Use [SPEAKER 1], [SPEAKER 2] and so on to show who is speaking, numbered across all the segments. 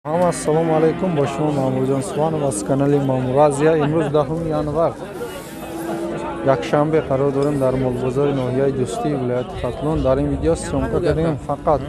[SPEAKER 1] Assalomu alaykum. Boshim Ma'murjon Subhanov az kanali Ma'mur Aziya. Imroz 10 yanvar yakshanbe qaror dorim dar Molbozor nohiyai Do'sti viloyati Xatlon. Dar in video syomka qildim faqat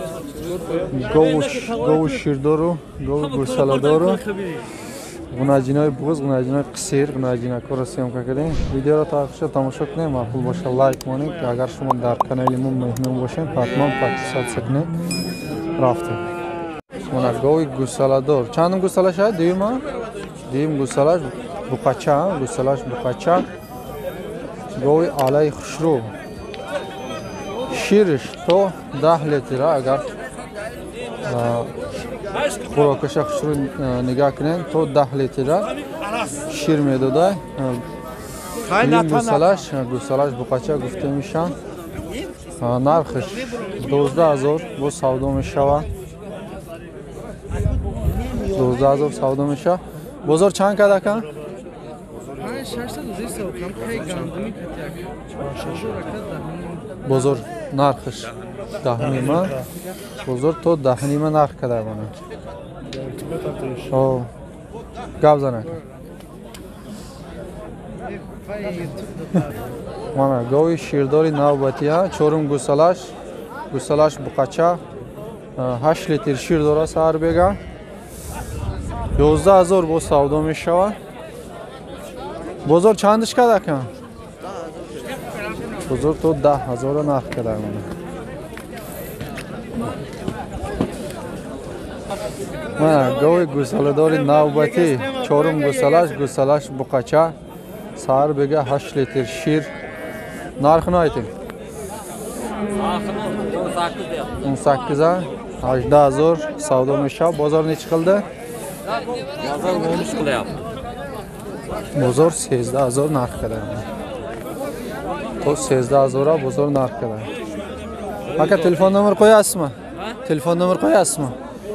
[SPEAKER 1] govush shirdoru, govush gursaladoru, g'unajinoy bug'iz, g'unajinoy qisir, g'unajinoy ko'ra syomka qildim. Videoni tomosha qiling, ma'qul bo'lsa like qiling. Agar shuma dar kanalimga mehmon bo'lsang, hatman podpisatsiya qiling. Rafting. Mana go'y gusalador. Çanım gusalash ha, deymi? Deyim gusalash buqacha, gusalash buqacha. Go'y alay xushru. Shirish to 10 litr agar xo'rokasha xushru nigah qiling, to 10 litr shir medoda. Gusalash buqacha gufte mishan. Narxish 12000 bu savdo mishava. 12000 savdo misha. Bozor chand kad aka? Bozor narxish 10 nima? Bozor to 10 nima narx kadar mana. Oh. Gavzan aka. Mana go'y shirdori navbatiya, chorum gusalash buqacha 8 litr shirdora sar bega. 12000 bu savdo mishava. Bozor chandish kad aka? Bozor to 10000 narx kadar mana. Mana go'y gusaladori navbati, chorum gusalash buqacha sar bega 8 litr shir. Narxini ayting. 18 a 18000 savdo mishava. Bozor necha qildi?
[SPEAKER 2] Bozor 13 qilyapti.
[SPEAKER 1] Bozor 13000 narx kadar. To 13000 bozor narx kadar. Aka telefon nomer qo'yasizmi? Telefon nomer qo'yasizmi?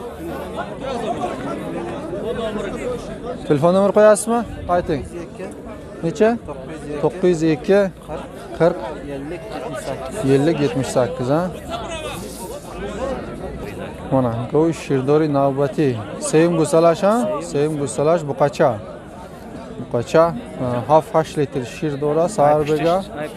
[SPEAKER 1] Telefon nomer qo'yasizmi? Ayting. Necha? 902 40 50 78 ha. Mana go'y shirdori navbati. Sevim gusalash ha? Sevim gusalash buqacha. Buqacha 8 litr shirdora sar bega.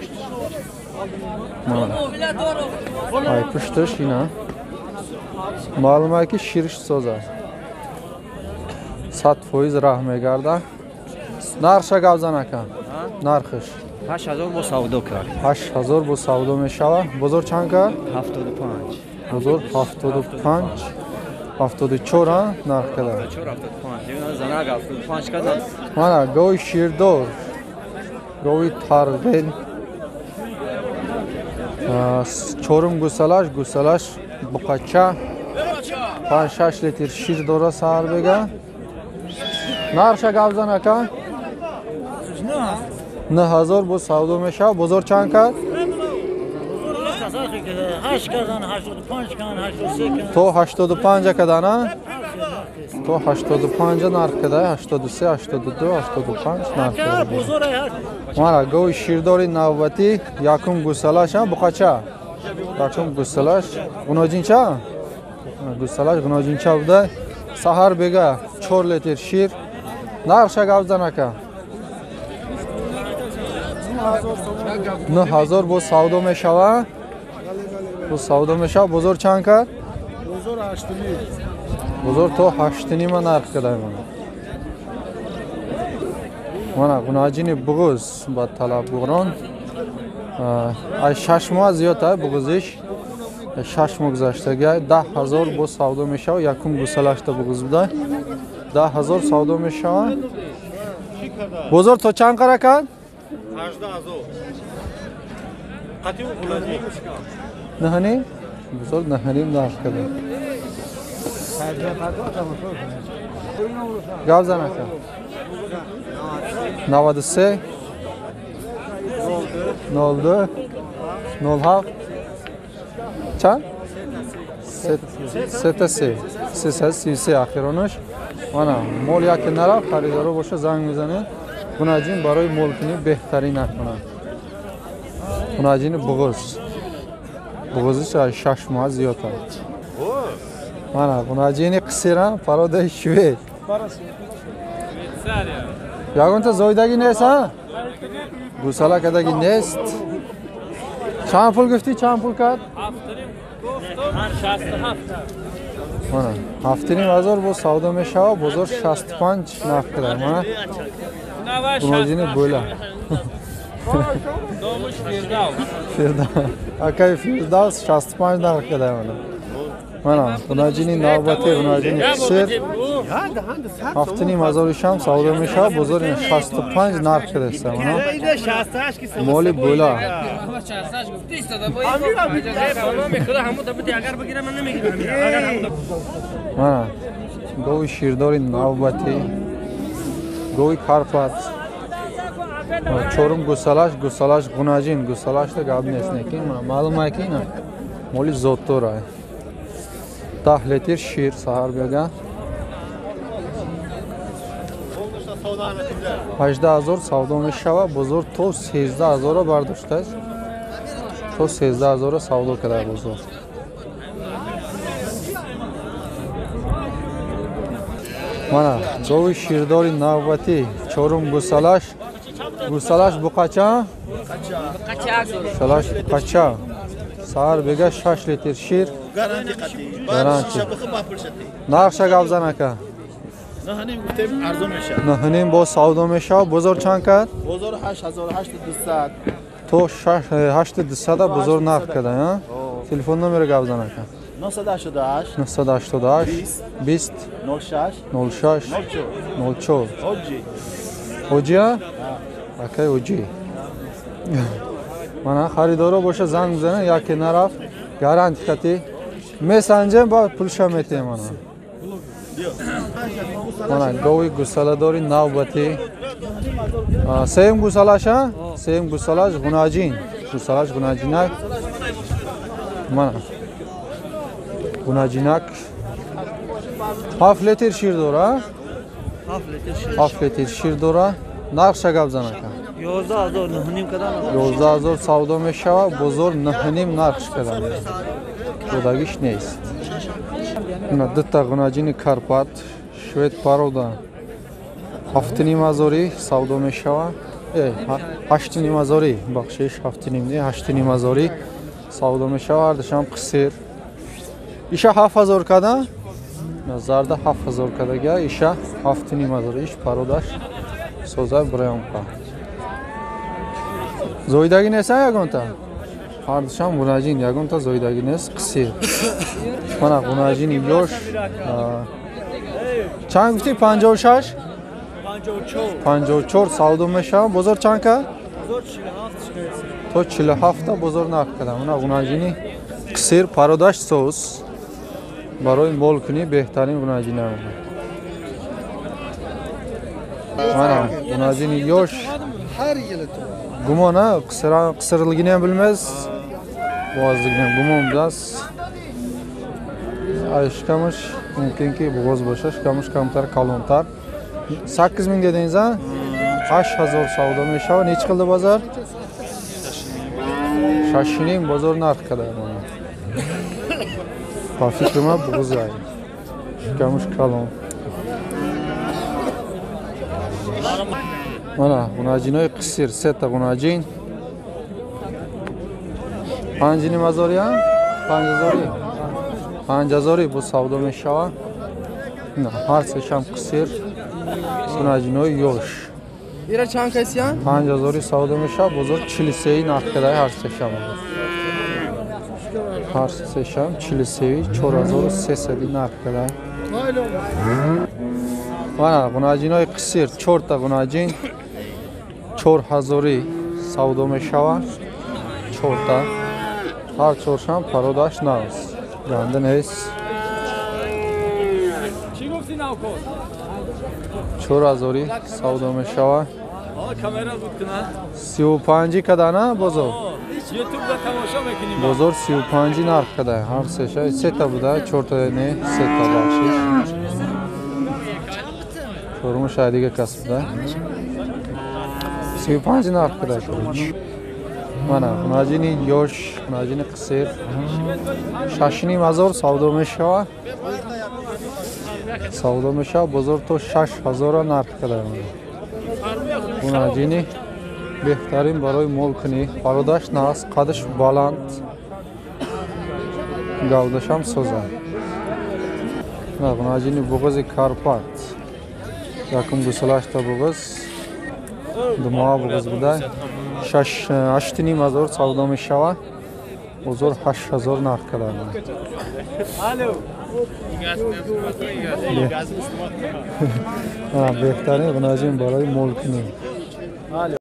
[SPEAKER 1] Mana. Ay pishtish ina. Ma'lumaki shirish so'za. 100% rahmegarda. Narxa gavzan aka. Narxish
[SPEAKER 2] 8000 bu savdo kar.
[SPEAKER 1] 8000 bu savdo mishava. Bozor chanka?
[SPEAKER 2] 75.
[SPEAKER 1] Bozor 75. 74 ha narx kadar.
[SPEAKER 2] 75. Yana zanag 75 kadar.
[SPEAKER 1] Mana go'y shirdor. Go'y targ'il. Chorum gusalash buqacha 5-6 litr shirdora sar bega. Narxa gavzan aka? 9000 bu savdo mishava. Bozor chanka? 85 to 85 kadar ha? To 85 narx kadar, 83, 82, 85 narx kadar. Mana go'y shirdori navbati, yakum gusalash ha buqacha. Yakum gusalash, g'unojincha? Gusalash g'unojincha buda sahar bega 4 litr shir. Narxa gavzan aka? 9000 bu savdo mishava. Bu savdo mishava. Bozor chanka?
[SPEAKER 3] Bozor 8000.
[SPEAKER 1] Bozor to 8000 narx kadar mana. Mana g'unajini bug'iz va talab bo'g'ron. Ay shashmo ziyod ha bug'izish. Shashmo guzashtaga 10000 bu savdo mishava. Yakum gusalashda bug'izda 10000 savdo mishava. Bozor to chanqa rakan?
[SPEAKER 3] 18000. Qatiy bo'ladi.
[SPEAKER 1] Nahani? Bozor nahani narx kadar. Gavzan aka? 93 02 07 Çan? 7 axironosh. Mana mol yakinlara xaridori bo'lsa zang mizani. Bunajin baroy molkini behtarin narxona. Bunajini bug'iz. Bug'izish 6 moz ziyod. Mana qunajini qisira paroda shved. Yagonta zoydagi nest ha? Gusalakadagi nest. Chand pul gufti, chand pul kad? Mana haftaning bozor bu savdo meshava bozor 65 narx qiladi. Mana qunajini bo'la.
[SPEAKER 4] Domuş Firdavs.
[SPEAKER 1] Firdavs. Akay Firdavs 65 narx qiladi mana. Mana qunajini navbati qunajini qisir. Haftaning bozori ham savdo meshava bozor 65 narx qiladi mana. Moli bo'la. Mana go'y shirdori navbati. Go'y Karpat. Çorum gusalash qunajin gusalashda gap nesneki mana ma'lum ekan. Moli zottora. 10 litr shir sahar bergan. 18000 savdo meshava bozor to 13000 bardoshtaz. To 13000 savdo qiladi bozor. Mana go'y shirdori navbati Çorum gusalash bu qacha? Gusalash qacha. Sahar bega 6 litr shir.
[SPEAKER 3] Garanti qati.
[SPEAKER 1] Garanti.
[SPEAKER 3] Shabaqi bapirshati.
[SPEAKER 1] Naqsha gavzan aka.
[SPEAKER 3] Nahanim guftem arzon mesha.
[SPEAKER 1] Nahanim bo savdo meshava bozor chand kad?
[SPEAKER 3] Bozor 8200.
[SPEAKER 1] To 8200 da bozor narx qiladi ha. Telefon nomeri gavzan aka.
[SPEAKER 3] 988
[SPEAKER 1] 988 20
[SPEAKER 3] 06
[SPEAKER 1] 06 04.
[SPEAKER 3] Oji.
[SPEAKER 1] Ojiya? Akay oji. Mana xaridoro bo'sha zang bizani yoki naraf garanti qati. Messenger ba pul shamete mana. Mana go'y gusaladori navbati. Seyim gusalasha? Seyim gusalash qunajin. Gusalash qunajinak. Mana. Qunajinak. 7 litr shir dora. 7 litr shir dora. Naqsha gavzan aka.
[SPEAKER 2] 11000 nahanim kadar.
[SPEAKER 1] 12000 savdo meshava bozor nahanim narx qiladi. Budagi ish nest. Mana ditta qunajini Karpat shved paroda. Haftaning mazori savdo meshava. 8 mazori baxshish haftaning 8 mazori savdo meshava ardasham qisir. İşe 7000 kada. Nazarda 7000 kadaga işe haftaning mazori ish parodash. So'zlar Brayonqa. Zoydagi nesa yagonta? Ardasham qunajin yagonta zoydagi nes qisir. Mana qunajin yosh. Chand gufti 56? 54 savdo meshava bozor chanka? To 47 bozor narx qiladi. Mana qunajini qisir parodash so'z. Baroy mol kuni behtarin qunajinlar. Mana qunajini yosh.
[SPEAKER 3] Har yili to.
[SPEAKER 1] Gumona qisirligini ham bilmas. Bo'g'ozligini gumon bilas. Ayshkamush mumkinki bo'g'oz bo'sha, shkamush kamtar kalontar. 8000 dedingiz ha? 8000 savdo meshava nech qildi bozor? Shashining bozor narx qiladi mana. Pafikrima bo'g'ozay. Shkamush kalon. Mana qunajinoy qisir seta qunajin. Panjini mazori ham? 5000 bu savdo meshava. Har sesham qisir. Qunajinoy yosh.
[SPEAKER 5] Bira chand kasiyan?
[SPEAKER 1] 5000 savdo meshava bozor 40 narx qiladi har sesham. Har sesham 4300 narx qiladi. Mana qunajinoy qisir 4 ta qunajin 4000 savdo meshava 4 ta har chorsham parodash navs. Gandin es
[SPEAKER 4] چی گفتی ناکن؟
[SPEAKER 1] 4000 savdo meshava
[SPEAKER 4] کامera بود کنن
[SPEAKER 1] 35 kadana bozor.
[SPEAKER 4] یوتیوب را تماشا میکنیم
[SPEAKER 1] Bozor 35 narx qiladi. Har sesha 3 ta buda 4 ta ne 3 ta baxshish. Sho'rmush adiga kasbda 35 narx qiladi. mana g'unajini yosh, g'unajini qisir 6500 savdo meshava. Savdo meshava bozor to 6000 narx qiladi. G'unajini بهترین برای مول کنی پاروداش ناس قدش بالند گودش هم سوزن ناجینی بغض کارپات یکم گسلاش تا بغض دماغ بغض بوده 8500 سودا میشوه بزرگ 8000 نرخ کردن بهترین ناجین برای مول کنی